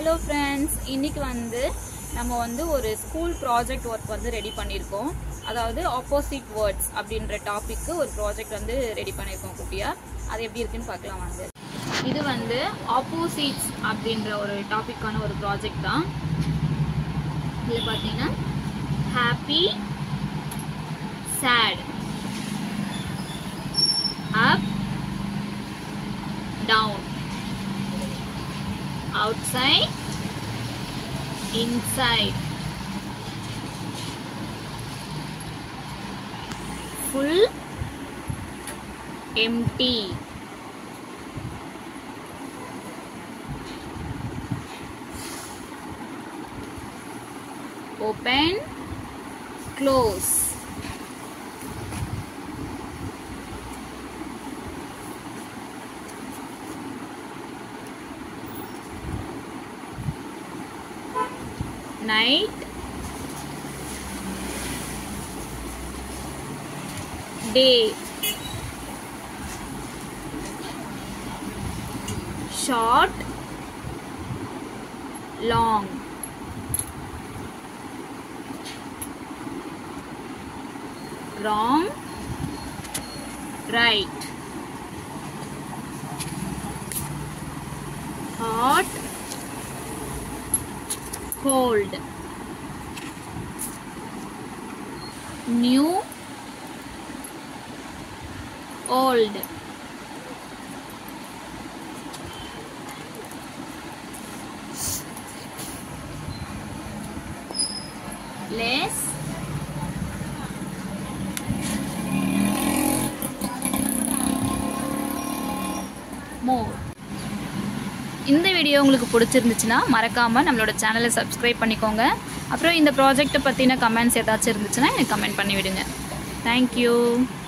Hello friends, இன்னைக்கு நம்ம ஒரு ஸ்கூல் ப்ராஜெக்ட் ஒர்க் ரெடி பண்ணியிருக்கோம். அதாவது ஆப்போசிட் வேர்ட்ஸ் அப்படின்ற டாபிக்கு ஒரு ப்ராஜெக்ட் ரெடி பண்ணியிருக்கோம் குட்டியா. அது எப்படி இருக்குன்னு பார்க்கலாம் வாங்க. இது ஆப்போசிட்ஸ் அப்படின்ற ஒரு டாபிக்கான ஒரு ப்ராஜெக்ட் தான். இதில் பார்த்தீங்கன்னா happy, sad, up, down, outside, inside, full, empty, open, close, night, day, short, long, wrong, right, hot, cold, new, old, less, more. இந்த வீடியோ உங்களுக்கு பிடிச்சிருந்துச்சுன்னா மறக்காம நம்மளோட சேனலை சப்ஸ்கிரைப் பண்ணிக்கோங்க. அப்புறம் இந்த ப்ராஜெக்ட்டை பற்றின கமெண்ட்ஸ் ஏதாச்சும் இருந்துச்சுன்னா எனக்கு கமெண்ட் பண்ணி விடுங்க. தேங்க்யூ.